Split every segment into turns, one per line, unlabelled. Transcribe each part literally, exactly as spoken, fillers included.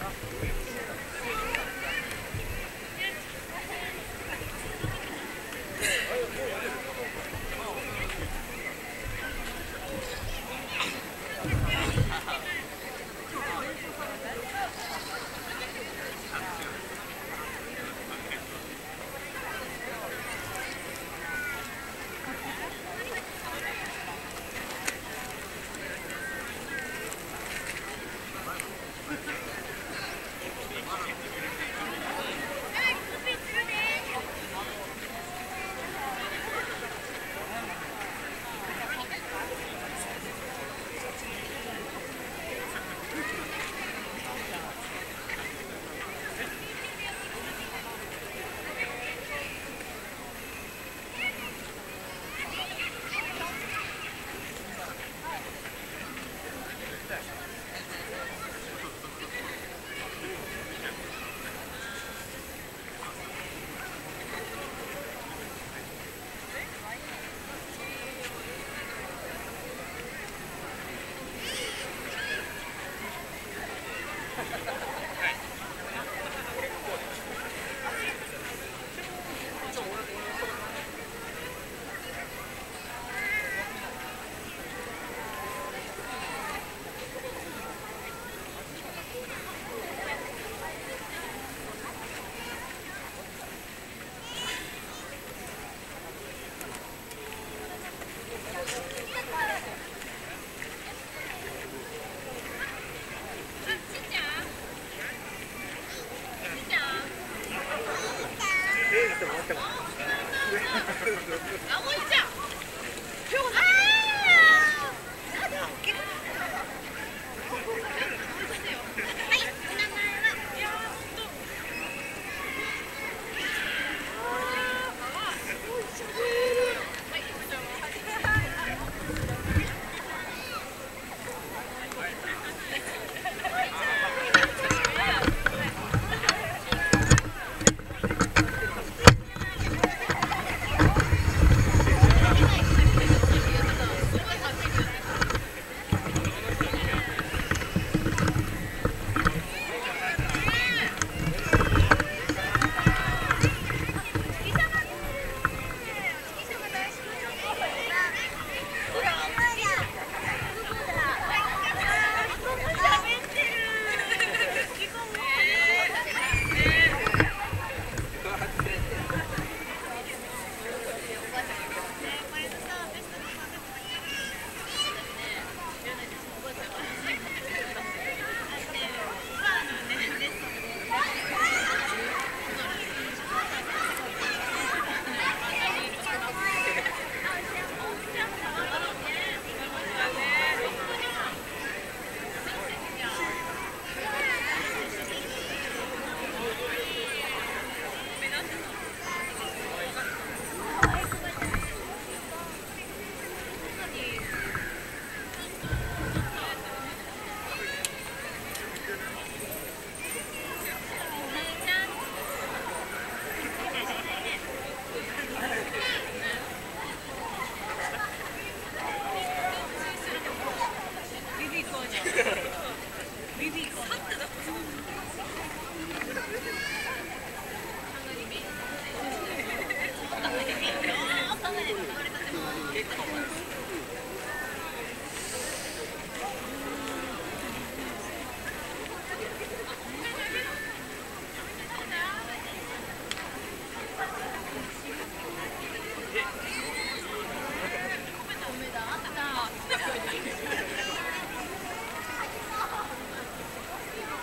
あ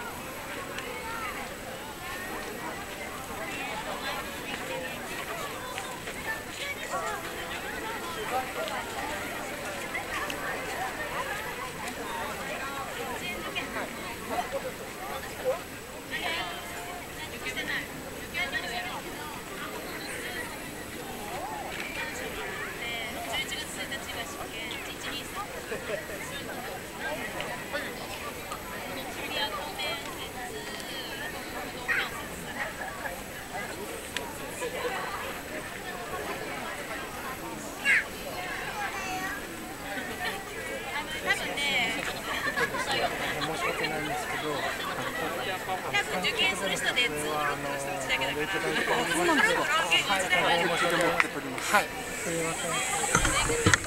なんですけど、
多分受験する人でツーブロックの人うちだけだから。
そうなんですか。はい、はい、申し訳ない。はい、すみません。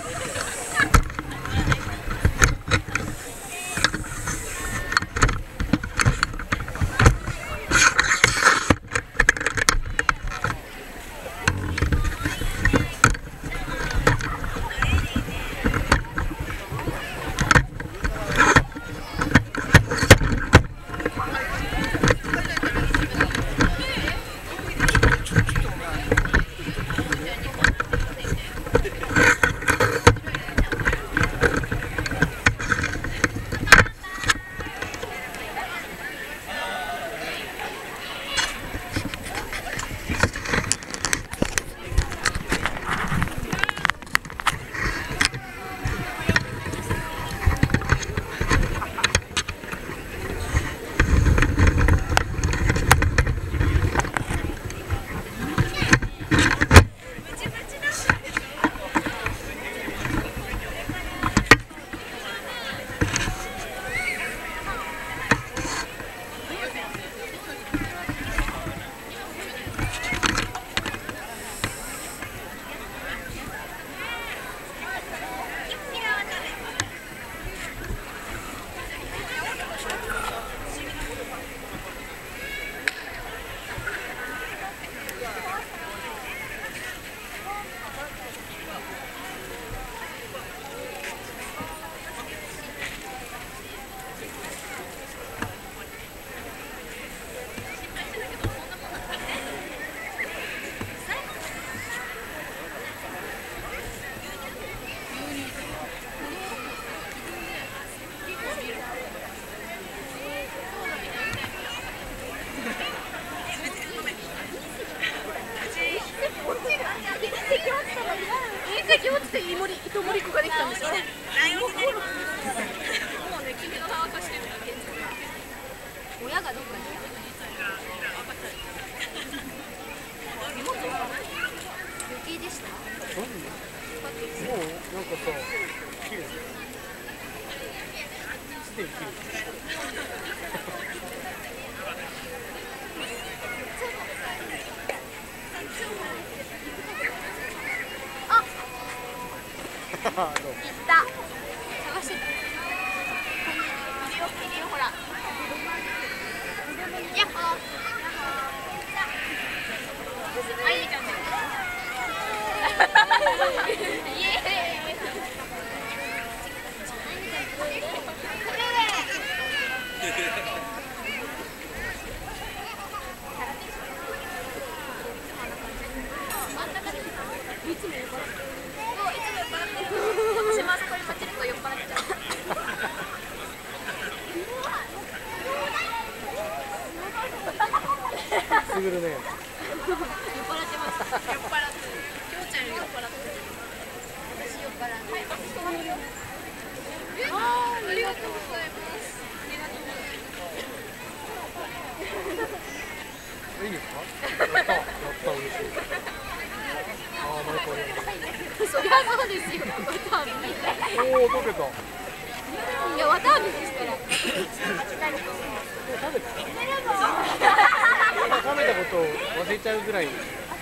隕石落ちてイモリ、糸森湖ができたんでしょ。もうね、君の川化してる。親がどっかにいた。荷物は余計でした。
もうなんかさ、綺麗。すでに綺麗。
行った。探してた。いるよ、いるよ、ほら。やっほー。あ、いいじゃん。イエーイ。いつも酔っ払ってる。私もあそこにパチリと酔っ払っちゃう。
すぐるね。
酔っ払ってます。酔っ払ってる。きょうちゃんより酔っ払ってる。私酔っ払って。ああ、ありがとうございます。ありがとうございます。
いいですか？やった、やった嬉しい。ああ、マイコリ。
そりゃそうですよ。綿あめ。
おお、溶けた。
いや、綿あめですから。
食べた？食べたことを忘れちゃうぐらい。シ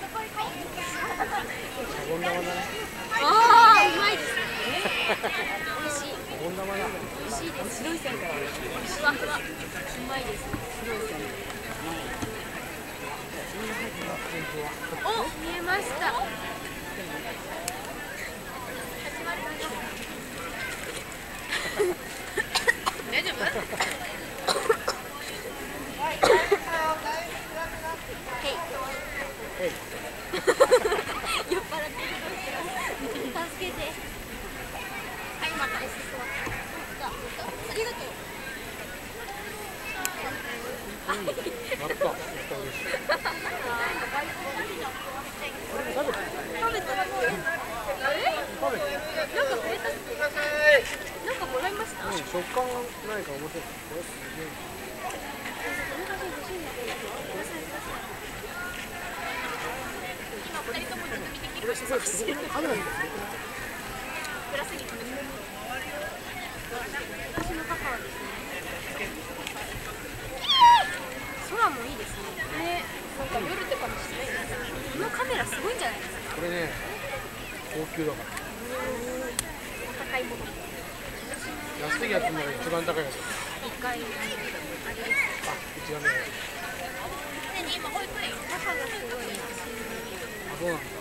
ャボン玉だね。
ああ、うまいですね。美味しい。
シャボン玉だ。
美味しいです。白い線から。ふわふわ。うまいです。白い線。お、見えました。大丈夫？
へい。
酔っ払ってる。助けて。はい、また。ありがとう。
やった。やった嬉しい。食べた。
食べた。え？
食べた。
なんかくれた。なんかもらいました。
うん、食感がないから面白い。これすげえ。
今二人ともずっと見てきました。
すごい。カメラに。
プラスに。私の母はですね。 ですね。ね、なんか夜とかもしてないです。このカメラすごいんじゃないですか。
これね、高級だから。
お高いもの。
安いやつの一番高いやつ。
一回あれです。
あ、一番ね。
今保育園。
中がすごい。
あ、そうなんだ。